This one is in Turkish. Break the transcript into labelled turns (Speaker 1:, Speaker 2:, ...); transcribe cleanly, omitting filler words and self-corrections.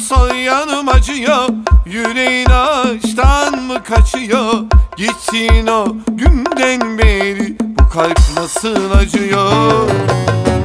Speaker 1: sol yanım acıyor. Yüreğin aşktan mı kaçıyor? Gittin o günden beri bu kalp nasıl acıyor?